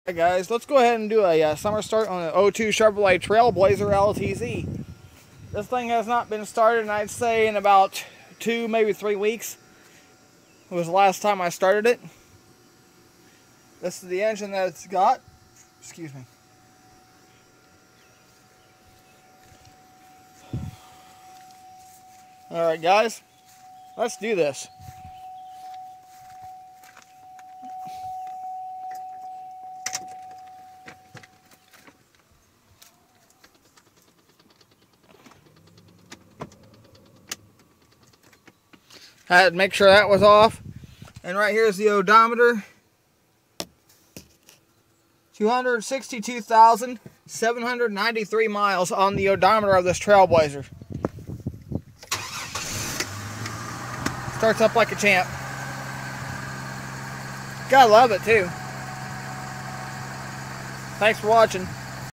Hey guys, let's go ahead and do a summer start on the 02 Chevrolet Trailblazer LTZ. This thing has not been started, and I'd say in about 2, maybe 3 weeks. It was the last time I started it. This is the engine that it's got. Excuse me. Alright guys, let's do this. I had to make sure that was off. And right here is the odometer. 262,793 miles on the odometer of this Trailblazer. Starts up like a champ. Gotta love it too. Thanks for watching.